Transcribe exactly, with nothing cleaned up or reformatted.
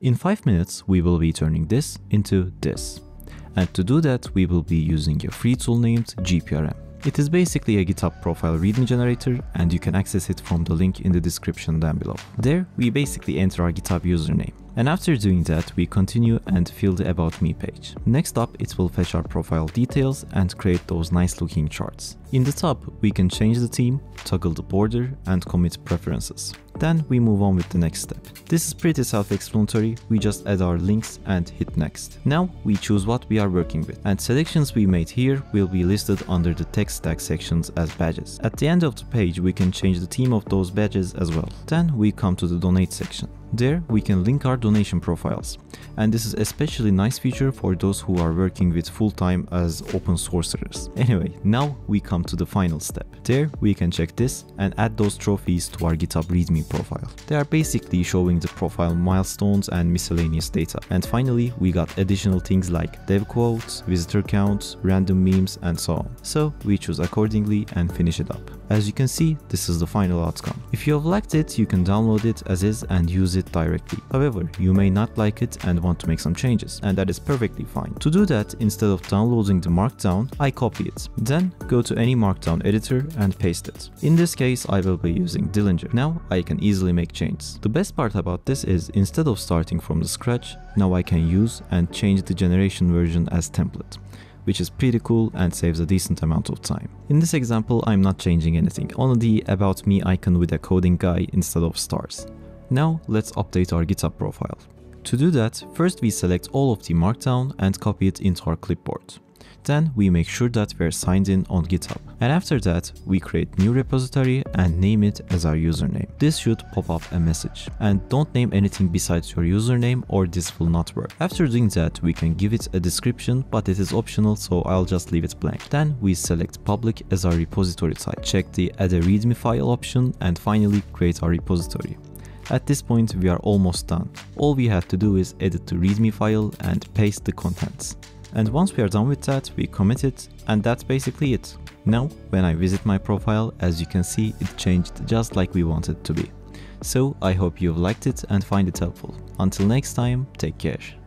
In five minutes, we will be turning this into this. And to do that, we will be using a free tool named G P R M. It is basically a GitHub profile readme generator, and you can access it from the link in the description down below. There, we basically enter our GitHub username. And after doing that, we continue and fill the About Me page. Next up, it will fetch our profile details and create those nice looking charts. In the top, we can change the theme, toggle the border, and commit preferences. Then we move on with the next step. This is pretty self-explanatory, we just add our links and hit next. Now we choose what we are working with, and selections we made here will be listed under the text stack sections as badges. At the end of the page, we can change the theme of those badges as well. Then we come to the donate section. There we can link our donation profiles, and this is especially nice feature for those who are working with full-time as open sourcers. Anyway, now we come to the final step. There we can check this and add those trophies to our GitHub readme profile. They are basically showing the profile milestones and miscellaneous data. And finally, we got additional things like dev quotes, visitor counts, random memes, and so on. So we choose accordingly and finish it up. As you can see, this is the final outcome. If you have liked it, you can download it as is and use it directly. However, you may not like it and want to make some changes, and that is perfectly fine. To do that, instead of downloading the markdown, I copy it. Then go to any markdown editor and paste it. In this case, I will be using Dillinger. Now I can easily make changes. The best part about this is, instead of starting from the scratch, now I can use and change the generation version as template, which is pretty cool and saves a decent amount of time. In this example, I'm not changing anything, only the About Me icon with a coding guy instead of stars. Now let's update our GitHub profile. To do that, first we select all of the markdown and copy it into our clipboard. Then we make sure that we're signed in on GitHub. And after that, we create new repository and name it as our username. This should pop up a message. And don't name anything besides your username or this will not work. After doing that, we can give it a description, but it is optional, so I'll just leave it blank. Then we select public as our repository type. Check the add a readme file option and finally create our repository. At this point, we are almost done. All we have to do is edit the readme file and paste the contents. And once we are done with that, we commit it, and that's basically it. Now, when I visit my profile, as you can see, it changed just like we want it to be. So I hope you've liked it and find it helpful. Until next time, take care.